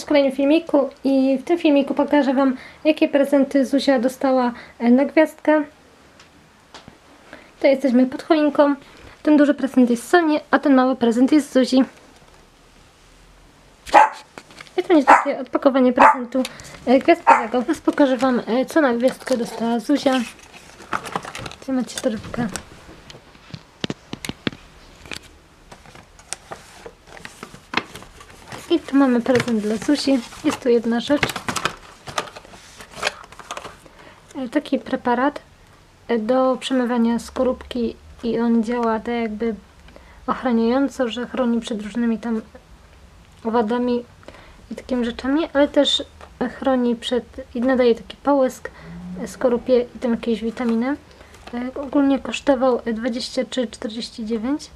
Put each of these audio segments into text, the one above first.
w kolejnym filmiku i w tym filmiku pokażę Wam, jakie prezenty Zuzia dostała na gwiazdkę. Tutaj jesteśmy pod choinką. Ten duży prezent jest z Soni, a ten mały prezent jest z Zuzi. I to jest takie odpakowanie prezentu gwiazdkowego. Teraz pokażę Wam, co na gwiazdkę dostała Zuzia. Tutaj macie torebkę. I tu mamy prezent dla Zuzi. Jest tu jedna rzecz. Taki preparat do przemywania skorupki i on działa tak jakby ochraniająco, że chroni przed różnymi tam owadami i takimi rzeczami, ale też chroni przed i nadaje taki połysk skorupie i tam jakieś witaminy. Ogólnie kosztował 23,49.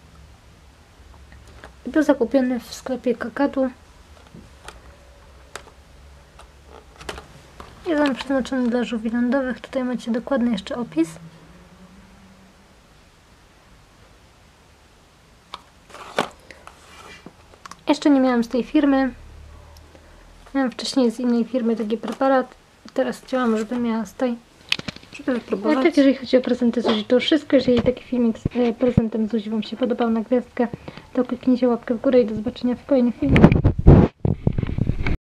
Był zakupiony w sklepie Kakadu. Jest on przeznaczony dla żółwi lądowych. Tutaj macie dokładny jeszcze opis. Jeszcze nie miałam z tej firmy. Miałam wcześniej z innej firmy taki preparat. Teraz chciałam, żeby miała z tej. Żeby wypróbować. Ale tak, jeżeli chodzi o prezenty Zuzi, to już wszystko. Jeżeli taki filmik z prezentem Zuzi Wam się podobał na gwiazdkę, to kliknijcie łapkę w górę i do zobaczenia w kolejnych filmikach.